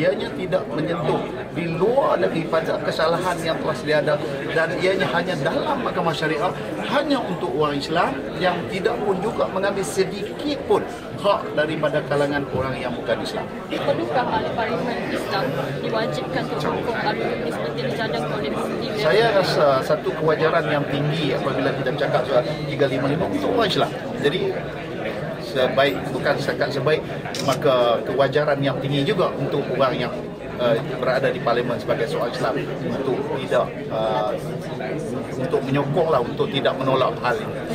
ianya tidak menyentuh di luar daripada kesalahan yang telah sedia ada, dan ianya hanya dalam mahkamah syariah hanya untuk orang Islam yang tidak pun juga mengambil sedikit pun hak daripada kalangan orang yang bukan Islam. Perlukah ahli parlimen Islam diwajibkan untuk hukum al-Rukni seperti dicadangkan oleh Mufti? Saya rasa satu kewajaran yang tinggi apabila kita bercakap soal 355 untuk orang Islam. Jadi sebaik, bukan setakat sebaik, maka kewajaran yang tinggi juga untuk orang yang berada di parlimen sebagai seorang Islam untuk tidak untuk menyokonglah, untuk tidak menolak hal ini.